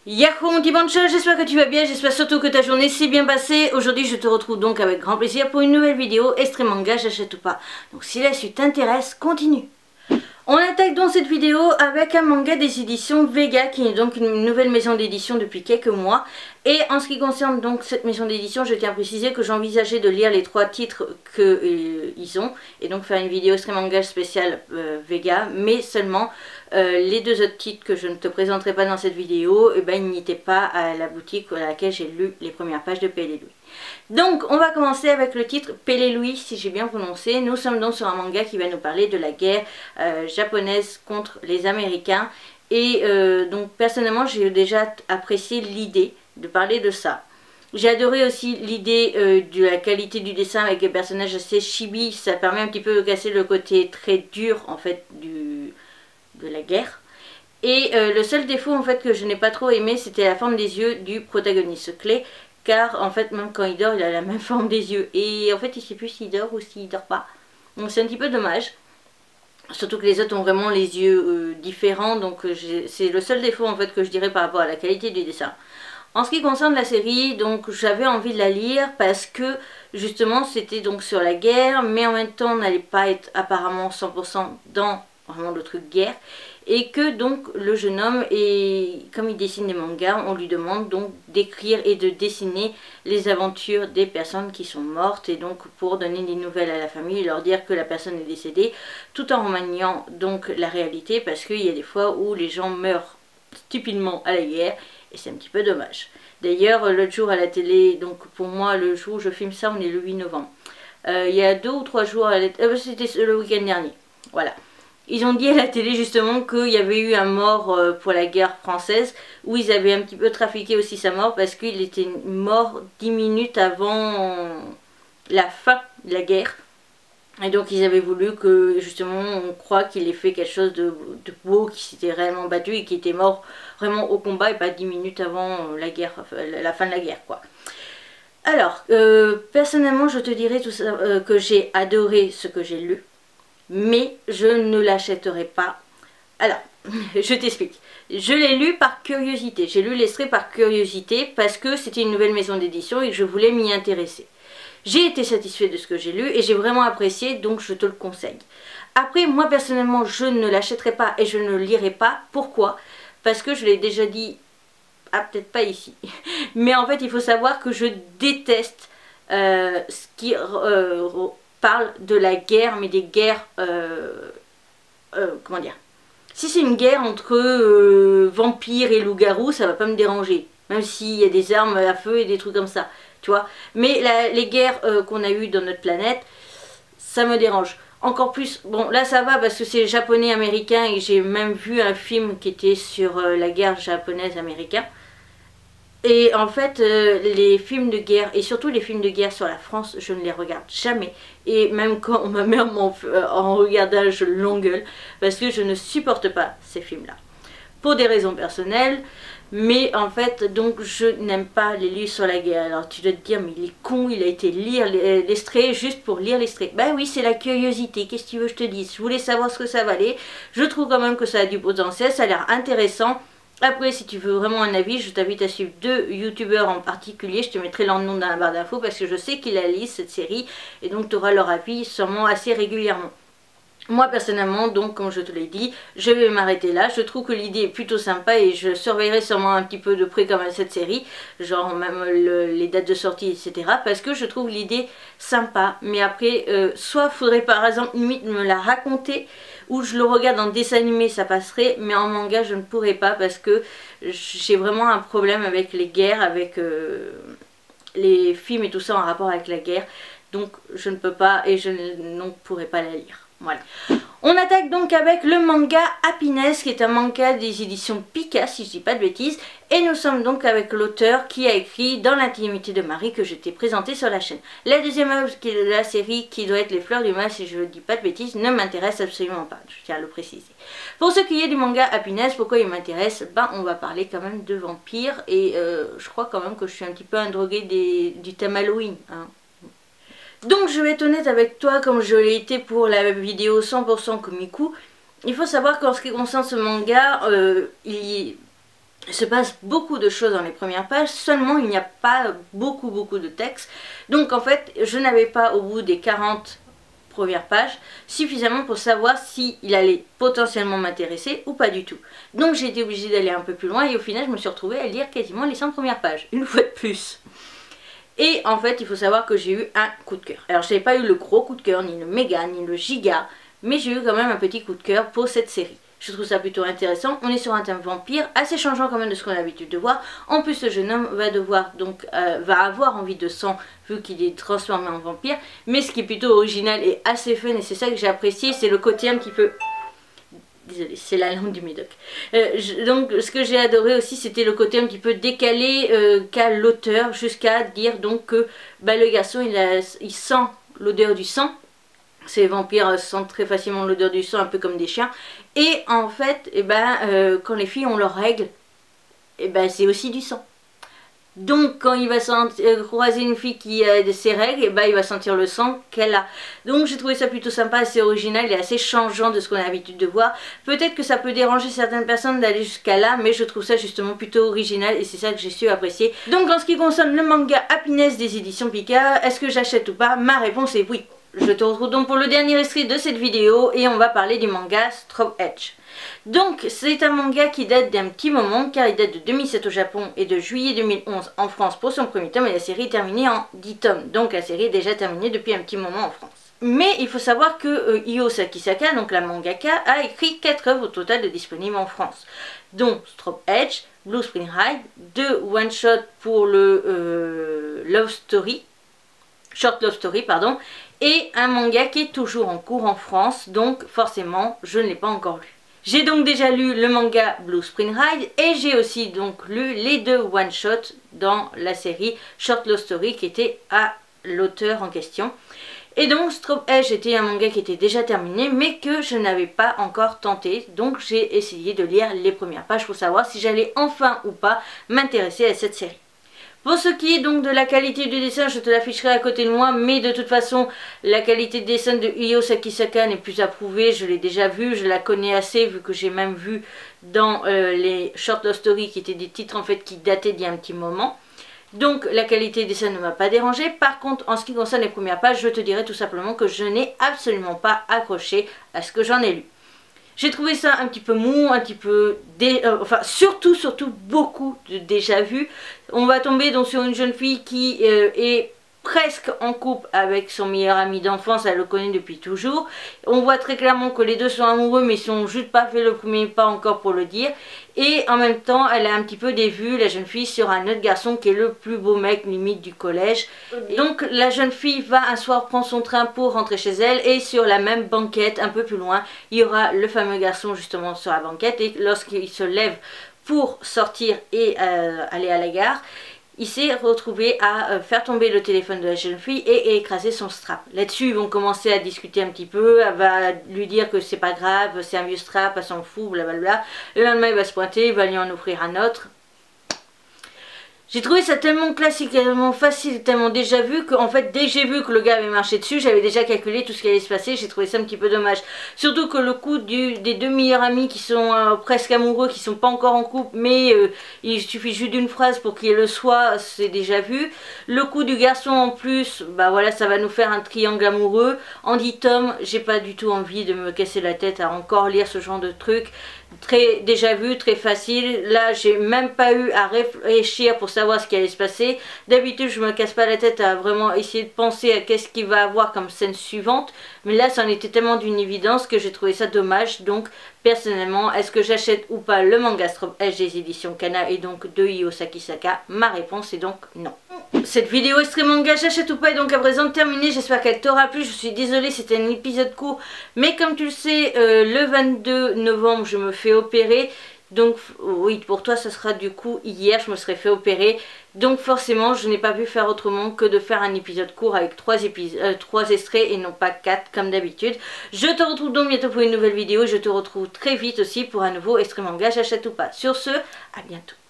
Yahoo mon petit bancha, j'espère que tu vas bien, j'espère surtout que ta journée s'est bien passée. Aujourd'hui je te retrouve donc avec grand plaisir pour une nouvelle vidéo extrême manga, j'achète ou pas. Donc si la suite t'intéresse, continue. On attaque donc cette vidéo avec un manga des éditions Vega qui est donc une nouvelle maison d'édition depuis quelques mois. Et en ce qui concerne donc cette maison d'édition, je tiens à préciser que j'envisageais de lire les 3 titres qu'ils ont et donc faire une vidéo extrême manga spéciale Vega, mais seulement les 2 autres titres que je ne te présenterai pas dans cette vidéo, et ben, ils n'étaient pas à la boutique à laquelle j'ai lu les premières pages de Pelle et Louis. Donc on va commencer avec le titre Pelle et Louis, si j'ai bien prononcé. Nous sommes donc sur un manga qui va nous parler de la guerre japonaise contre les Américains. Et donc personnellement j'ai déjà apprécié l'idée de parler de ça. J'ai adoré aussi l'idée de la qualité du dessin avec les personnages assez chibi. Ça permet un petit peu de casser le côté très dur en fait de la guerre. Et le seul défaut en fait que je n'ai pas trop aimé, c'était la forme des yeux du protagoniste clé. Car en fait même quand il dort, il a la même forme des yeux. Et en fait il ne sait plus s'il dort ou s'il dort pas. Donc c'est un petit peu dommage. Surtout que les autres ont vraiment les yeux différents. Donc c'est le seul défaut en fait que je dirais par rapport à la qualité du dessin. En ce qui concerne la série, donc j'avais envie de la lire parce que justement c'était donc sur la guerre, mais en même temps on n'allait pas être apparemment 100% dans vraiment le truc guerre, et que donc le jeune homme, et comme il dessine des mangas, on lui demande donc d'écrire et de dessiner les aventures des personnes qui sont mortes, et donc pour donner des nouvelles à la famille et leur dire que la personne est décédée, tout en remaniant donc la réalité, parce qu'il y a des fois où les gens meurent stupidement à la guerre. Et c'est un petit peu dommage. D'ailleurs, l'autre jour à la télé, donc pour moi, le jour où je filme ça, on est le 8 novembre. Il y a 2 ou 3 jours, c'était le week-end dernier. Voilà. Ils ont dit à la télé justement qu'il y avait eu un mort pour la guerre française, où ils avaient un petit peu trafiqué aussi sa mort, parce qu'il était mort 10 minutes avant la fin de la guerre. Et donc ils avaient voulu que justement on croit qu'il ait fait quelque chose de beau, qu'il s'était réellement battu et qu'il était mort vraiment au combat et pas 10 minutes avant la guerre, la fin de la guerre quoi. Alors, personnellement je te dirais tout ça, que j'ai adoré ce que j'ai lu, mais je ne l'achèterai pas. Alors, je t'explique. Je l'ai lu par curiosité, j'ai lu l'extrait par curiosité parce que c'était une nouvelle maison d'édition et que je voulais m'y intéresser. J'ai été satisfait de ce que j'ai lu et j'ai vraiment apprécié, donc je te le conseille. Après, moi personnellement, je ne l'achèterai pas et je ne le lirai pas. Pourquoi? Parce que je l'ai déjà dit, peut-être pas ici, mais en fait il faut savoir que je déteste ce qui parle de la guerre, mais des guerres, comment dire? Si c'est une guerre entre vampires et loups-garous, ça va pas me déranger. Même s'il y a des armes à feu et des trucs comme ça, tu vois. Mais les guerres qu'on a eues dans notre planète, ça me dérange. Encore plus, bon là ça va parce que c'est japonais-américain et j'ai même vu un film qui était sur la guerre japonaise-américaine. Et en fait, les films de guerre, et surtout les films de guerre sur la France, je ne les regarde jamais. Et même quand ma mère en regardait, je l'engueule, parce que je ne supporte pas ces films-là. Pour des raisons personnelles, mais en fait, donc je n'aime pas les livres sur la guerre. Alors tu dois te dire, mais il est con, il a été lire l'extrait juste pour lire l'extrait. Ben oui, c'est la curiosité, qu'est-ce que tu veux que je te dise? Je voulais savoir ce que ça valait, je trouve quand même que ça a du potentiel, ça a l'air intéressant. Après, si tu veux vraiment un avis, je t'invite à suivre 2 youtubeurs en particulier. Je te mettrai leur nom dans la barre d'infos parce que je sais qu'ils la lisent cette série. Et donc tu auras leur avis sûrement assez régulièrement. Moi personnellement, donc comme je te l'ai dit, je vais m'arrêter là. Je trouve que l'idée est plutôt sympa et je surveillerai sûrement un petit peu de près quand même cette série. Genre même les dates de sortie, etc. Parce que je trouve l'idée sympa. Mais après, soit faudrait par exemple limite me la raconter, ou je le regarde en dessin animé, ça passerait. Mais en manga, je ne pourrais pas parce que j'ai vraiment un problème avec les guerres, avec les films et tout ça en rapport avec la guerre. Donc je ne peux pas et je ne pourrais pas la lire. Voilà. On attaque donc avec le manga Happiness, qui est un manga des éditions Pika, si je dis pas de bêtises. Et nous sommes donc avec l'auteur qui a écrit Dans l'intimité de Marie, que je t'ai présenté sur la chaîne. La deuxième œuvre de la série, qui doit être Les Fleurs du Mal, si je ne dis pas de bêtises, ne m'intéresse absolument pas. Je tiens à le préciser. Pour ce qui est du manga Happiness, pourquoi il m'intéresse? Ben, on va parler quand même de vampires. Et je crois quand même que je suis un petit peu un drogué du thème Halloween, hein. Donc je vais être honnête avec toi comme je l'ai été pour la vidéo 100% Komiku. Il faut savoir qu'en ce qui concerne ce manga, Il se passe beaucoup de choses dans les premières pages, seulement il n'y a pas beaucoup de texte. Donc en fait, je n'avais pas au bout des 40 premières pages suffisamment pour savoir s'il allait potentiellement m'intéresser ou pas du tout. Donc j'ai été obligée d'aller un peu plus loin et au final je me suis retrouvée à lire quasiment les 100 premières pages, une fois de plus. Et en fait, il faut savoir que j'ai eu un coup de cœur. Alors je n'ai pas eu le gros coup de cœur, ni le méga, ni le giga, mais j'ai eu quand même un petit coup de cœur pour cette série. Je trouve ça plutôt intéressant. On est sur un thème vampire, assez changeant quand même de ce qu'on a l'habitude de voir. En plus, le jeune homme va avoir envie de sang vu qu'il est transformé en vampire. Mais ce qui est plutôt original et assez fun, et c'est ça que j'ai apprécié, c'est le côté un petit peu... Désolée, c'est la langue du médoc. Donc ce que j'ai adoré aussi, c'était le côté un petit peu décalé qu'a l'auteur, jusqu'à dire donc que le garçon il sent l'odeur du sang. Ces vampires sentent très facilement l'odeur du sang, un peu comme des chiens. Et en fait, quand les filles ont leurs règles, c'est aussi du sang. Donc quand il va croiser une fille qui a ses règles, il va sentir le sang qu'elle a. Donc j'ai trouvé ça plutôt sympa, assez original et assez changeant de ce qu'on a l'habitude de voir. Peut-être que ça peut déranger certaines personnes d'aller jusqu'à là, mais je trouve ça justement plutôt original et c'est ça que j'ai su apprécier. Donc en ce qui concerne le manga Happiness des éditions Pika, est-ce que j'achète ou pas? Ma réponse est oui. Je te retrouve donc pour le dernier extrait de cette vidéo et on va parler du manga Straw Edge. Donc c'est un manga qui date d'un petit moment car il date de 2007 au Japon et de juillet 2011 en France pour son premier tome et la série est terminée en 10 tomes. Donc la série est déjà terminée depuis un petit moment en France. Mais il faut savoir que Io Sakisaka, donc la mangaka, a écrit 4 œuvres au total de disponibles en France. Donc Straw Edge, Blue Spring Ride, 2 one-shot pour le Short Love Story, pardon, et un manga qui est toujours en cours en France, donc forcément je ne l'ai pas encore lu. J'ai donc déjà lu le manga Blue Spring Ride et j'ai aussi donc lu les 2 one-shots dans la série Short Love Story qui était à l'auteur en question. Et donc Straw Edge était un manga qui était déjà terminé mais que je n'avais pas encore tenté, donc j'ai essayé de lire les premières pages pour savoir si j'allais enfin ou pas m'intéresser à cette série. Pour ce qui est donc de la qualité du dessin, je te l'afficherai à côté de moi, mais de toute façon, la qualité de dessin de Io Sakisaka n'est plus approuvée, je l'ai déjà vue, je la connais assez, vu que j'ai même vu dans les Short Love Story, qui étaient des titres en fait qui dataient d'il y a un petit moment. Donc la qualité de dessin ne m'a pas dérangé. Par contre, en ce qui concerne les premières pages, je te dirais tout simplement que je n'ai absolument pas accroché à ce que j'en ai lu. J'ai trouvé ça un petit peu mou, un petit peu... surtout beaucoup de déjà vu. On va tomber donc sur une jeune fille qui est presque en couple avec son meilleur ami d'enfance, elle le connaît depuis toujours. On voit très clairement que les deux sont amoureux mais ils n'ont juste pas fait le premier pas encore pour le dire. Et en même temps, elle a un petit peu des vues, la jeune fille, sur un autre garçon qui est le plus beau mec limite du collège. Donc la jeune fille va un soir prendre son train pour rentrer chez elle et sur la même banquette, un peu plus loin, il y aura le fameux garçon justement sur la banquette et lorsqu'il se lève pour sortir et aller à la gare, il s'est retrouvé à faire tomber le téléphone de la jeune fille et écraser son strap. Là-dessus, ils vont commencer à discuter un petit peu. Elle va lui dire que c'est pas grave, c'est un vieux strap, elle s'en fout, blablabla. Le lendemain, il va se pointer, il va lui en offrir un autre. J'ai trouvé ça tellement classique, tellement facile, tellement déjà vu qu'en fait dès que j'ai vu que le gars avait marché dessus, j'avais déjà calculé tout ce qui allait se passer, j'ai trouvé ça un petit peu dommage. Surtout que le coup des 2 meilleurs amis qui sont presque amoureux, qui sont pas encore en couple, mais il suffit juste d'une phrase pour qu'il le soit, c'est déjà vu. Le coup du garçon en plus, bah voilà, ça va nous faire un triangle amoureux. En 10 tomes, j'ai pas du tout envie de me casser la tête à encore lire ce genre de truc. Très déjà vu, très facile. Là, j'ai même pas eu à réfléchir pour savoir ce qui allait se passer. D'habitude, je me casse pas la tête à vraiment essayer de penser à qu'est-ce qu'il va avoir comme scène suivante. Mais là, ça en était tellement d'une évidence que j'ai trouvé ça dommage. Donc, personnellement, est-ce que j'achète ou pas le manga Straw Edge des éditions Kana et donc de Io Sakisaka? Ma réponse est donc non. Cette vidéo extrême manga, j'achète ou pas, est donc à présent terminée. J'espère qu'elle t'aura plu. Je suis désolée, c'était un épisode court. Mais comme tu le sais, le 22 novembre, je me fais opérer. Donc oui, pour toi, ça sera du coup hier, je me serais fait opérer. Donc forcément, je n'ai pas pu faire autrement que de faire un épisode court avec 3 extraits et non pas 4 comme d'habitude. Je te retrouve donc bientôt pour une nouvelle vidéo. Je te retrouve très vite aussi pour un nouveau extrême manga, j'achète ou pas. Sur ce, à bientôt.